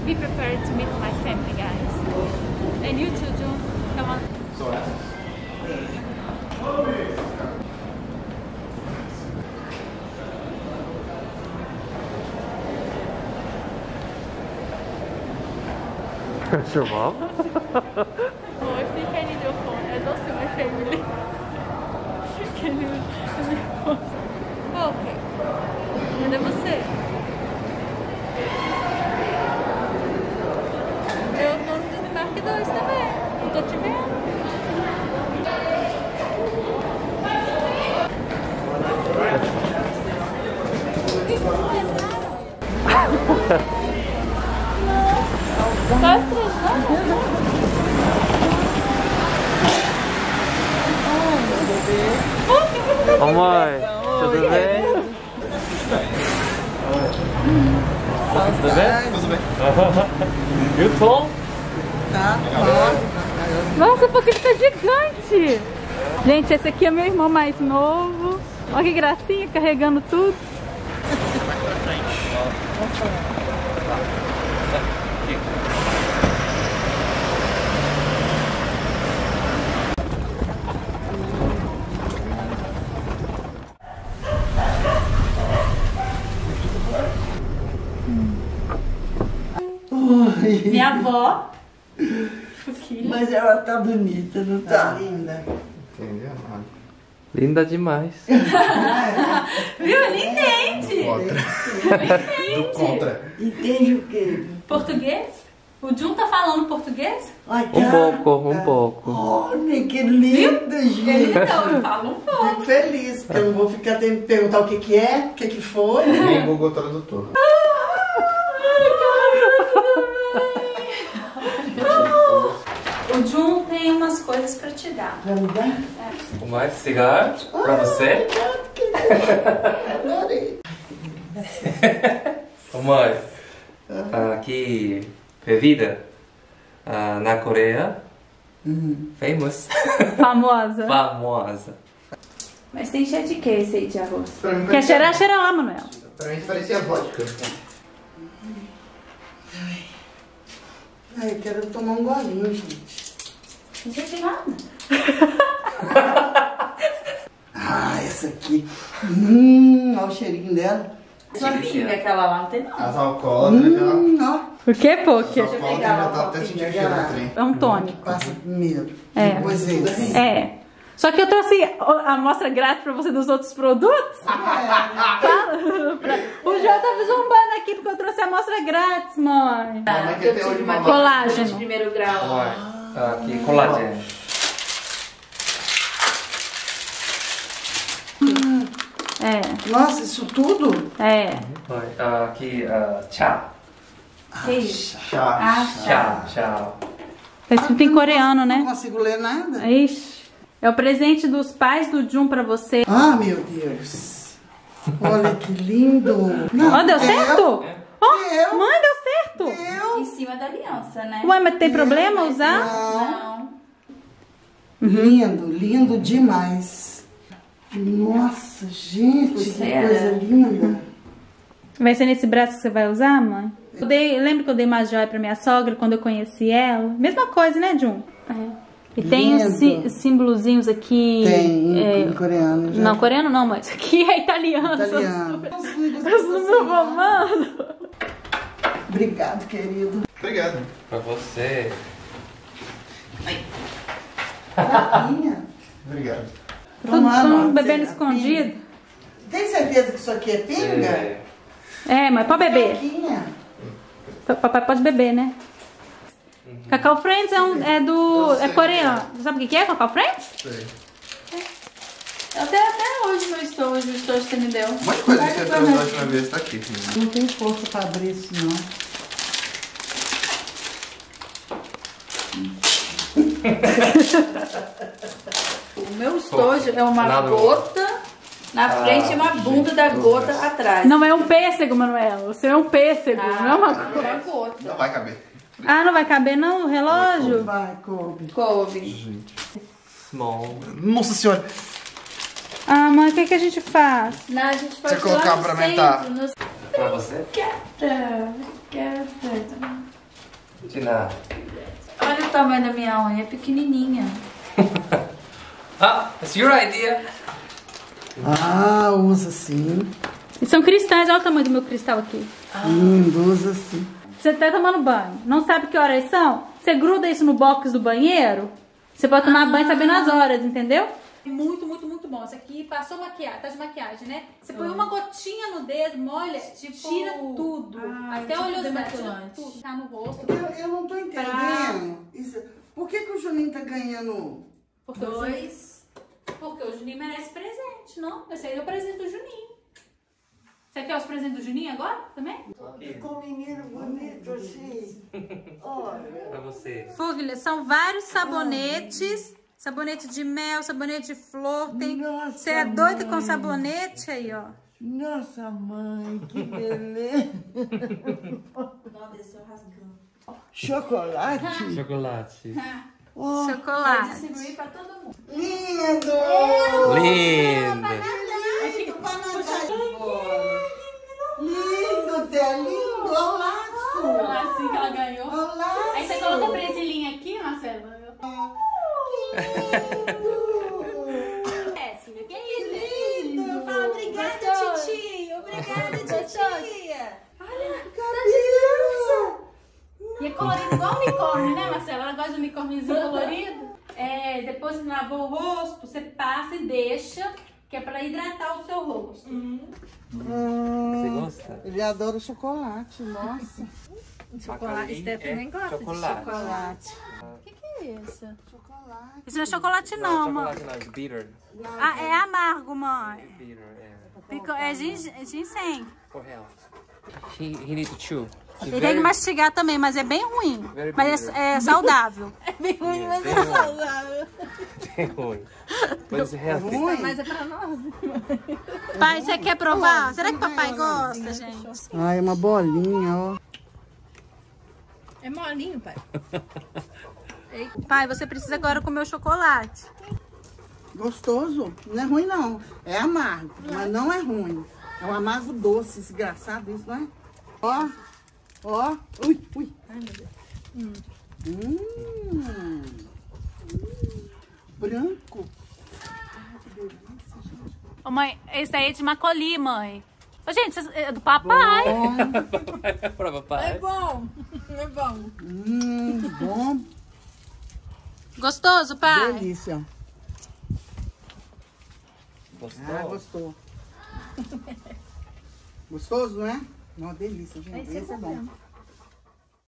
be prepared to meet my family, guys. And you too, June. Come on. Your mom? Oh, I think I need your phone. I don't see my family. Can you... Ok. Cadê você? Eu tô no Desembarque 2 também. Não tô te vendo. Tá estressando? Ô mãe, tudo bem? Tudo bem? Tudo bem. E o Tom? Tá. Nossa, porque ele tá gigante! Gente, esse aqui é meu irmão mais novo. Olha que gracinha, carregando tudo. Minha avó. Mas ela tá bonita, não tá? Linda. Entendeu? Linda demais. Viu? Ele entende. Do contra. Entende o quê? Português? O Jun tá falando português? Ai, Um pouco. Olha, que linda, gente. Ele não, ele fala um pouco. Fico feliz, porque eu não vou ficar tendo que perguntar o que que é, o que que foi. Nem Google Tradutor. O Jun tem umas coisas pra te dar. Pra me dar? Mais cigarros pra você? Adorei. Ô mãe, aqui bebida na Coreia, famous, Famosa. famosa. Mas tem cheiro de que esse aí de arroz? Pra mim Quer parecia- cheirar? Cheira lá, Manuel. Pra mim parecia vodka. Ai, eu quero tomar um golinho, gente. Não cheira de nada. Ah, essa aqui. Olha o cheirinho dela. Só que aquela lá não tem não. As alcoólatras já. Por que, As Poké? alcoólatras já tá até sentindo cheiro do trem. É um tônico. Passa primeiro. É. Depois esse. É. Só que eu trouxe a amostra grátis pra você dos outros produtos. Fala. O João tá zombando aqui porque eu trouxe a amostra grátis, mãe. Mamãe quer ter hoje uma Colágeno. Primeiro grau. Mãe, aqui colágeno. É, Nossa, isso tudo? é. Mãe, aqui chá. Que isso? chá. Chá. Tá escrito em coreano, Não né? consigo ler nada. Ixi. É o presente dos pais do Jun pra você. Ah, meu Deus. Olha que lindo. Não, Ó, deu certo? Ó, Deu. mãe, deu certo. Deu. Em cima da aliança, né? Ué, mas tem problema usar? Não. Lindo, lindo demais. Nossa, gente, que Pulseira. coisa linda. Vai ser nesse braço que você vai usar, mãe? Lembra que eu dei uma joia pra minha sogra quando eu conheci ela? Mesma coisa, né, Jun? É. E tem os Lindo. símbolozinhos aqui. Tem em coreano já. Não, coreano não, mas aqui é italiano. Italiano. Eu sou super romano. Obrigado, querido. Obrigado. Pra você. Rainha. Obrigado. Tudo bebendo escondido. Tem certeza que isso aqui é pinga? É, mas pode beber. Pinguinha. Papai pode beber, né? Cacau Friends é coreano. Sabe o que é Cacau Friends? Sei. Eu tenho até hoje meu estojo, o estojo que você me deu. Um monte de coisa que você trouxe da última vez tá aqui. Filho. Não tem força pra abrir isso, não. O meu estojo é uma Nada. gota na frente e uma bunda da gota atrás. Não, é um pêssego, Manuela. O seu é um pêssego, não é uma coisa. Uma gota. Não vai caber. Ah, não vai caber não o relógio? Vai, coube. Couve. Small. Nossa senhora. Ah, mãe, o que a gente faz? Não, a gente pode Você colocar ir lá no pra aumentar. centro, no... Pra você? Quieta. De nada. Olha o tamanho da minha unha, é pequenininha. Ah, it's your idea. Ah, usa sim. E são cristais, olha o tamanho do meu cristal aqui. Usa sim. Você tá tomando banho, não sabe que horas são? Você gruda isso no box do banheiro, você pode tomar banho sabendo as horas, entendeu? Muito, muito, muito bom. Isso aqui passou maquiagem, tá de maquiagem, né? Você põe uma gotinha no dedo, molha, tira tudo. Até tipo a oleosidade, tira dermatolante. tudo. Tá no rosto. Eu não tô entendendo. Por que o Juninho tá ganhando? Porque o Juninho merece presente, não? Esse aí é o presente do Juninho. Você quer os presentes do Juninho agora também? Ficou um menino bonito assim. Olha. Pra você. Foglia, são vários sabonetes. Sabonete de mel, sabonete de flor. Tem... Nossa, Você é doido com mãe. sabonete aí, ó. Nossa, mãe, que beleza. Não, desceu rasgando. Chocolate? Chocolate. Oh, Chocolate. Distribuir pra todo mundo. lindo! Lindo. Lindo, Zé, lindo! Olha o laço! Assim que ela ganhou. Olha o laço! Aí você coloca a presilhinha aqui, Marcelo. Péssimo, que isso? Lindo! Fala, obrigada, titia. Obrigada, titia. Olha, Cabeça! e é colorido igual unicórnio, né, Marcelo? Ela gosta de unicórniozinho colorido. É, depois que lavou o rosto, você passa e deixa, que é pra hidratar o seu rosto. Você gosta? Ele adora chocolate, nossa. Chocolate, Esther também gosta de Chocolate. O que é isso? Chocolate. Isso não é chocolate não, mãe. Chocolate não, it's bitter. Ah, é amargo, mãe. Bitter, É ginseng. for health. He needs to chew. Ele tem que mastigar também, mas é bem ruim. Very Mas bitter. é saudável. É bem ruim. Bem ruim. But it's healthy. Mas é pra nós. Pai, você quer provar? Será que papai gosta, gente? Ai, é uma bolinha, ó. É molinho, pai. Pai, você precisa agora comer o chocolate. Gostoso. Não é ruim, não. É amargo, mas não é ruim. É um amargo doce, desgraçado isso, não é? Ó, ó. Ui, ui. Ai, meu Deus. Branco. Ô, mãe, esse aí é de macoli, mãe. Ô, gente, é do papai. Pra papai. É bom. É bom. Bom. Gostoso, pai? Delícia. Gostou? Ah, gostou. Gostoso, não é? Uma delícia, gente. Esse é bom.